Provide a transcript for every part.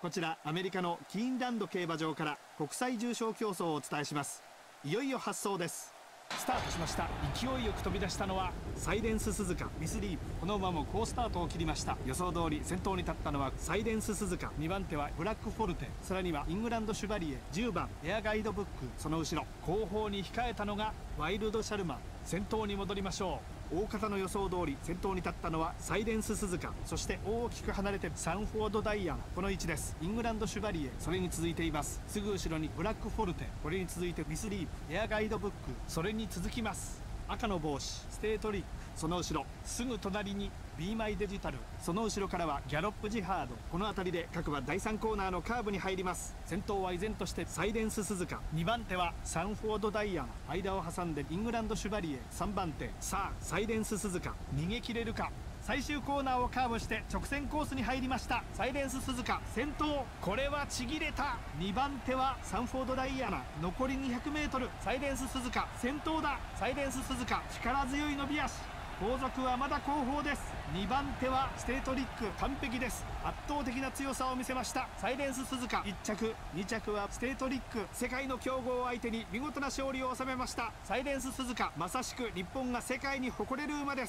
こちらアメリカのキーンランド競馬場から国際重賞競争をお伝えします。いよいよ発走です。スタートしました。勢いよく飛び出したのはサイレンス鈴鹿ミスリープ。この馬も好スタートを切りました。予想通り先頭に立ったのはサイレンス鈴鹿、2番手はブラックフォルテ、さらにはイングランドシュバリエ、10番エアガイドブック、その後ろ後方に控えたのがワイルドシャルマン。先頭に戻りましょう。大方の予想通り先頭に立ったのはサイレンス鈴鹿、そして大きく離れてサンフォードダイアン、この位置です。イングランドシュバリエ、それに続いています。すぐ後ろにブラックフォルテ、これに続いてミスリープ、エアガイドブック、それに続きます。赤の帽子ステートリック、その後ろすぐ隣に Be My デジタル、その後ろからはギャロップジハード。この辺りで各馬第3コーナーのカーブに入ります。先頭は依然としてサイレンス鈴鹿、2番手はサンフォードダイアン、間を挟んでイングランドシュバリエ、3番手。さあサイレンス鈴鹿逃げ切れるか。最終コーナーをカーブして直線コースに入りました。サイレンス鈴鹿先頭、これはちぎれた。2番手はサンフォードダイアナ、残り 200m。 サイレンス鈴鹿先頭だ。サイレンス鈴鹿力強い伸び足、後続はまだ後方です。2番手はステートリック、完璧です。圧倒的な強さを見せました。サイレンス鈴鹿1着、2着はステートリック。世界の強豪を相手に見事な勝利を収めました。サイレンス鈴鹿、まさしく日本が世界に誇れる馬です。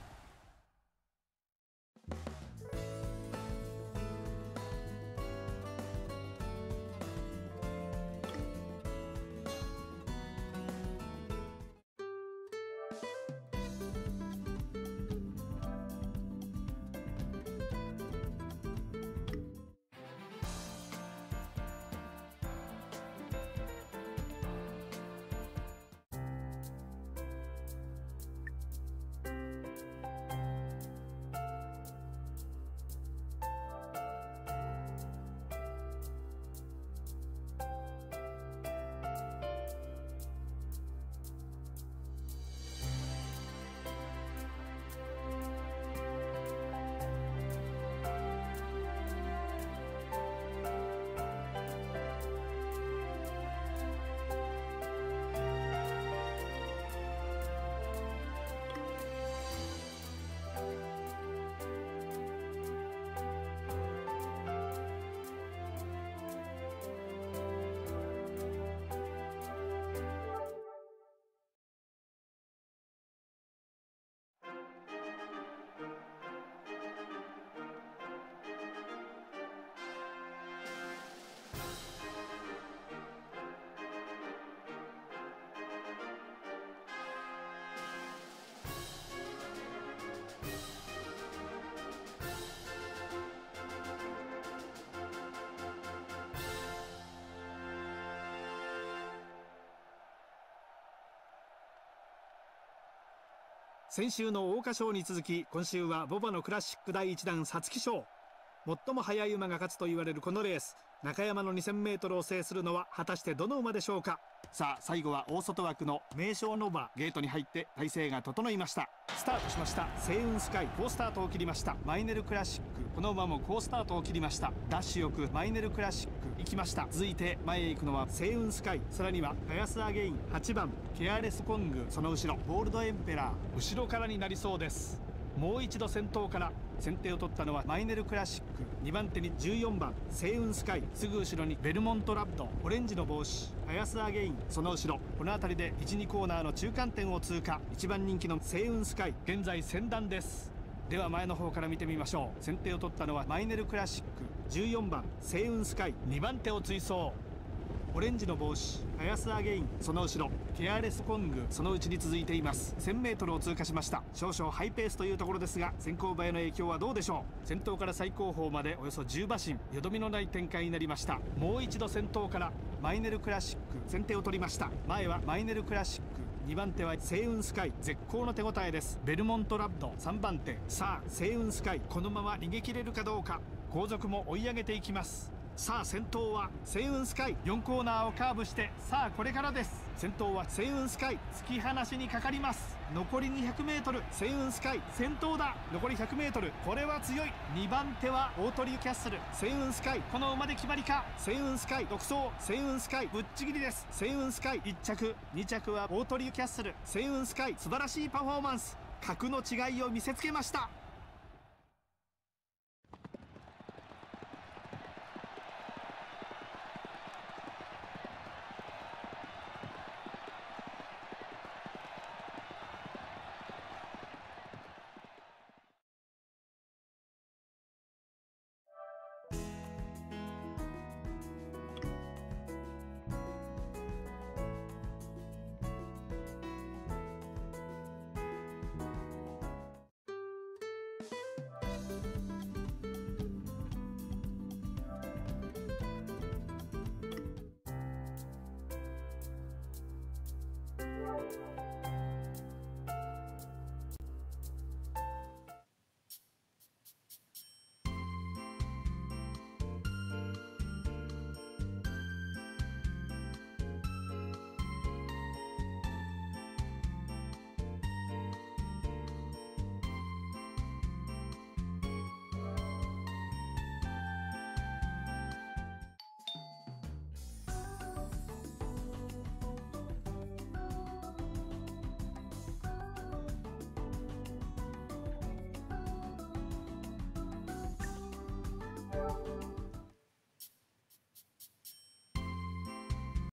先週の桜花賞に続き、今週はボバのクラシック第1弾皐月賞。最も速い馬が勝つと言われるこのレース、中山の 2000m を制するのは果たしてどの馬でしょうか。さあ最後は大外枠の名将の馬、ゲートに入って体勢が整いました。スタートしました。星雲スカイ好スタートを切りました。マイネルクラシック、この馬も好スタートを切りました。ダッシュよくマイネルクラシック行きました。続いて前へ行くのは星雲スカイ、さらにはガヤスアゲイン、8番ケアレスコング、その後ろゴールドエンペラー、後ろからになりそうです。もう一度先頭から。先手を取ったのはマイネルクラシック、2番手に14番星雲スカイ、すぐ後ろにベルモントラブド、オレンジの帽子ガヤスアゲイン、その後ろこの辺りで 1,2 コーナーの中間点を通過。1番人気の星雲スカイ現在先団です。では前の方から見てみましょう。先手を取ったのはマイネルクラシック、14番星雲スカイ、2番手を追走オレンジの帽子ガヤスアゲイン、その後ろケアレスコング、そのうちに続いています。 1000m を通過しました。少々ハイペースというところですが、先行馬への影響はどうでしょう。先頭から最後方までおよそ10馬身、よどみのない展開になりました。もう一度先頭からマイネルクラシック先手を取りました。前はマイネルクラシック、2番手は星雲スカイ、絶好の手応えです。ベルモントラブド3番手。さあ星雲スカイこのまま逃げ切れるかどうか。後続も追い上げていきます。さあ先頭は星雲スカイ、4コーナーをカーブして、さあこれからです。先頭は星雲スカイ、突き放しにかかります。残り 200m、 星雲スカイ先頭だ。残り 100m、 これは強い。2番手はオートリューキャッスル、星雲スカイこの馬で決まりか。星雲スカイ独走、星雲スカイぶっちぎりです。星雲スカイ1着、2着はオートリューキャッスル。星雲スカイ素晴らしいパフォーマンス、格の違いを見せつけました。